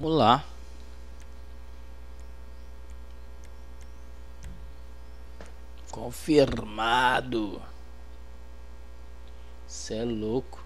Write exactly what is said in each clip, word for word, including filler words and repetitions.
Vamos lá. Confirmado. Cê é louco.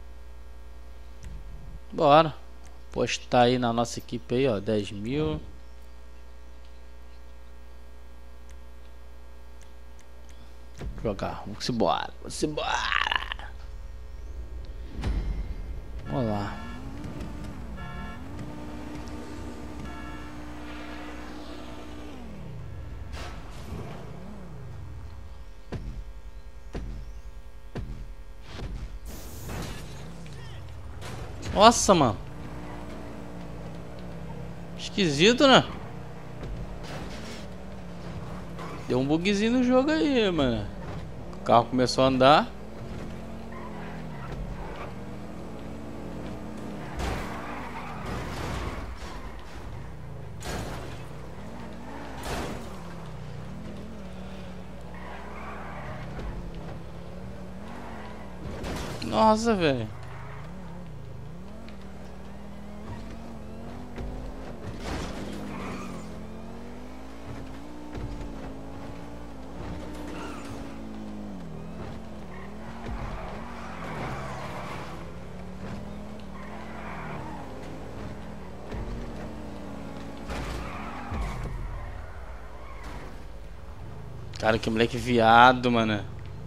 Bora. Postar aí na nossa equipe aí, ó. dez mil. Jogar. Vamos embora. Vamos embora. Vamos lá. Nossa, mano. Esquisito, né? Deu um bugzinho no jogo aí, mano. O carro começou a andar. Nossa, velho. Cara, que moleque viado, mano.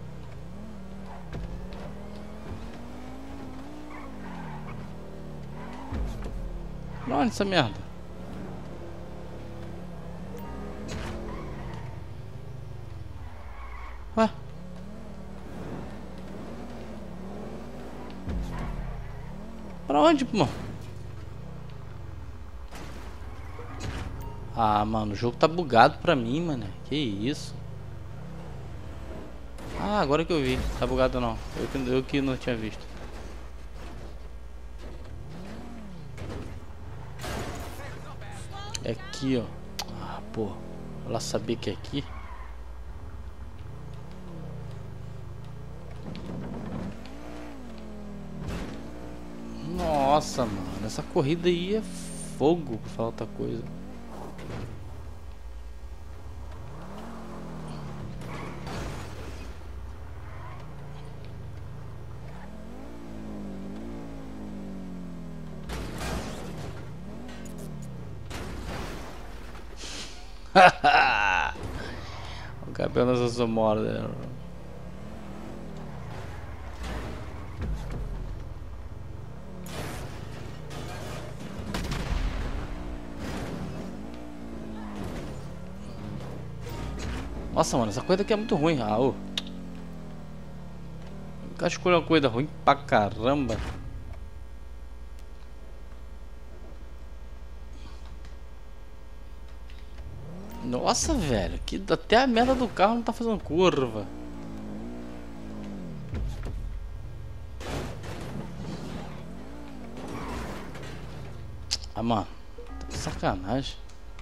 Pra onde essa merda? Ué? Pra onde, mano? Ah, mano, o jogo tá bugado pra mim, mano. Que isso? Ah, agora que eu vi. Tá bugado não. Eu que, eu que não tinha visto. É aqui, ó. Ah, pô. Ela sabia que é aqui. Nossa, mano. Essa corrida aí é fogo, pra falar outra coisa. O campeão das Azumora. Nossa, mano, essa coisa aqui é muito ruim, Raul. O cara escolheu uma coisa ruim pra caramba. Nossa, velho, que até a merda do carro não tá fazendo curva. Ah, mano, tá de sacanagem.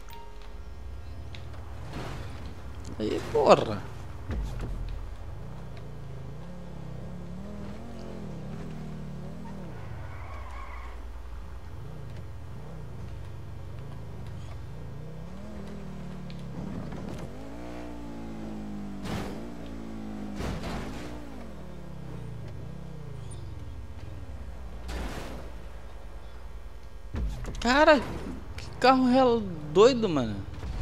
Aí, porra. Cara, que carro real doido, mano.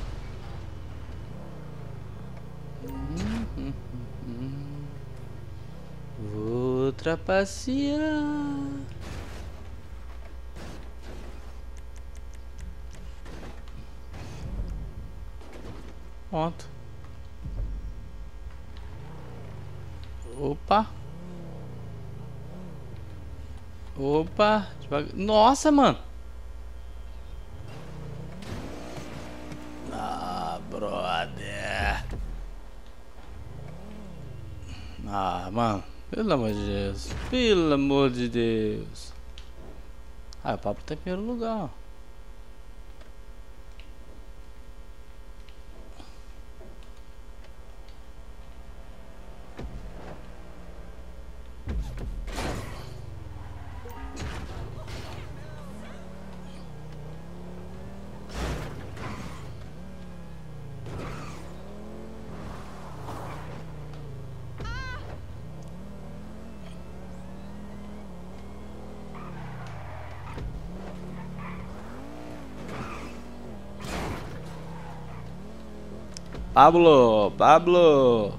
Vou trapacear. Pronto. Opa. Opa. Devagar. Nossa, mano. Ah, brother. Ah, mano. Pelo amor de Deus. Pelo amor de Deus. Ah, o papo tá em primeiro lugar. Pablo, Pablo.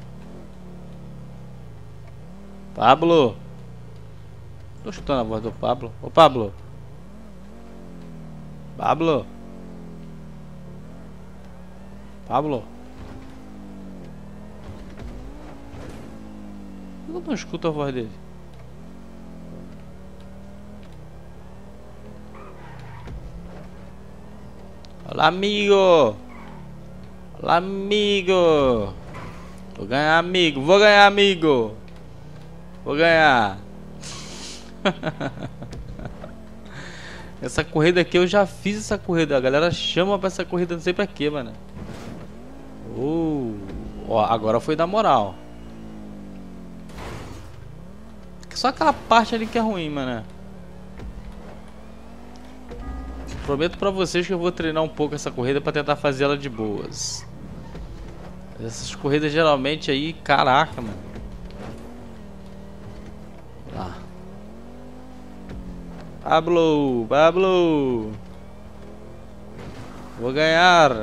Pablo. Tô chutando a voz do Pablo. Ô Pablo. Pablo. Pablo. Eu não escuto a voz dele. Olá, amigo. Olá, amigo. Vou ganhar, amigo. Vou ganhar, amigo. Vou ganhar. Essa corrida aqui eu já fiz essa corrida. A galera chama pra essa corrida, não sei pra quê, mano. Uh, ó, agora foi da moral. Só aquela parte ali que é ruim, mano. Prometo pra vocês que eu vou treinar um pouco essa corrida pra tentar fazer ela de boas. Essas corridas geralmente aí, caraca, mano. Lá. Pablo, Pablo. Vou ganhar.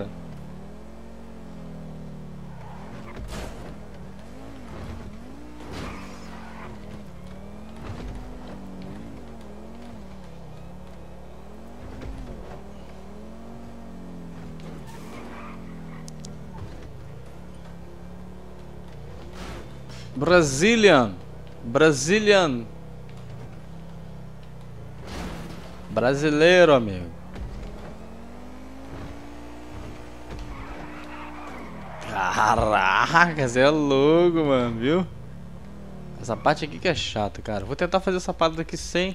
Brazilian, Brazilian, brasileiro, amigo. Caraca, você é louco, mano, viu? Essa parte aqui que é chata, cara. Vou tentar fazer essa parte daqui sem,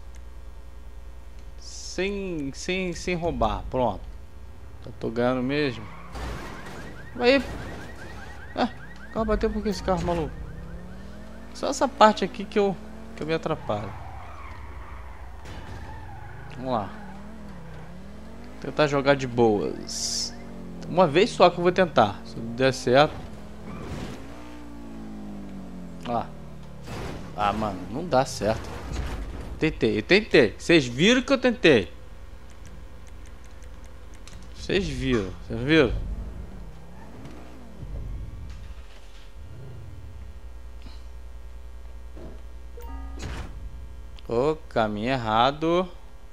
sem, sem, sem roubar. Pronto. Já tô ganhando mesmo. Aí, ah, o carro bateu porque esse carro maluco. Só essa parte aqui que eu, que eu me atrapalho. Vamos lá. Tentar jogar de boas. Uma vez só que eu vou tentar. Se der certo. Ah. Ah, mano, não dá certo. Tentei, eu tentei. Vocês viram que eu tentei. Vocês viram, vocês viram? O caminho errado.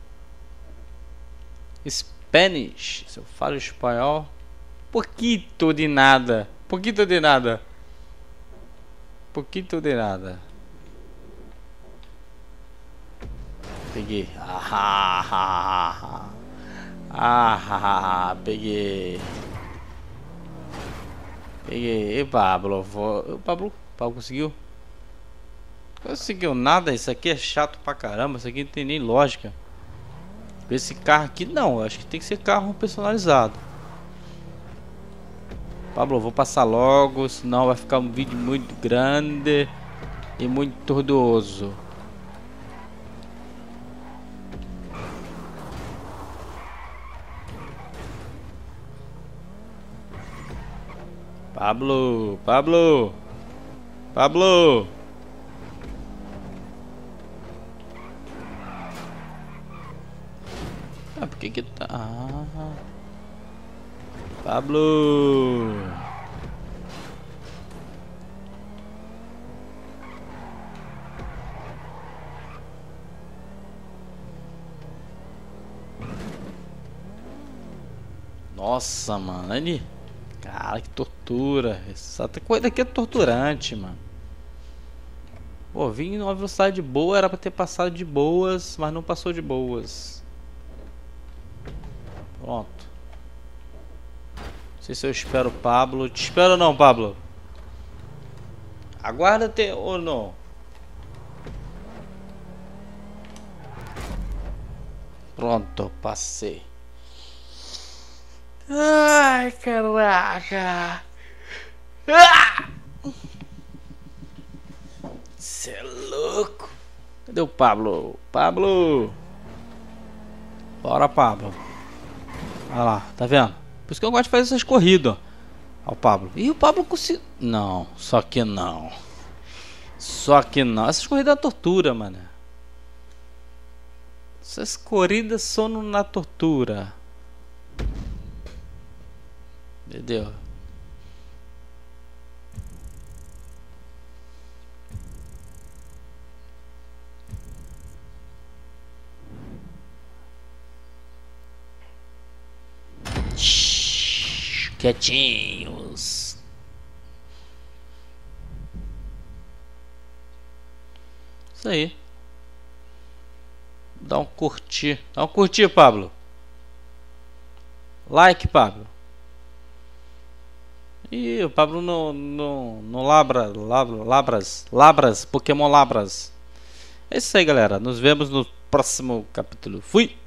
Spanish. Se eu falo espanhol. Pouquito de nada. Pouquito de nada. Pouquito de nada. Peguei. Ah, ah, ah, ah, peguei. Peguei. E Pablo. O Pablo. Pablo conseguiu? Conseguiu nada, isso aqui é chato pra caramba, isso aqui não tem nem lógica. Esse carro aqui não, acho que tem que ser carro personalizado. Pablo, vou passar logo, senão vai ficar um vídeo muito grande e muito tortuoso. Pablo, Pablo, Pablo. Ah, por que que tá... Ah... Pablo... Nossa, mano, ele... Cara, que tortura. Essa coisa aqui é torturante, mano. Pô, vim numa velocidade boa, era pra ter passado de boas, mas não passou de boas. Pronto. Não sei se eu espero o Pablo. Te espero não, Pablo. Aguarda-te ou não. Pronto, passei. Ai, caraca. Ah! Cê é louco. Cadê o Pablo? Pablo. Bora, Pablo. Olha lá, tá vendo? Por isso que eu gosto de fazer essas corridas. Olha o Pablo. E o Pablo conseguiu. Não, só que não. Só que não. Essas corridas é tortura, mano. Essas corridas são na tortura. Entendeu? Quietinhos. Isso aí. Dá um curtir. Dá um curtir, Pablo. Like, Pablo. Ih, o Pablo no, no, no Labra, Labra, Labras, Labras, Pokémon Labras. É isso aí, galera. Nos vemos no próximo capítulo. Fui!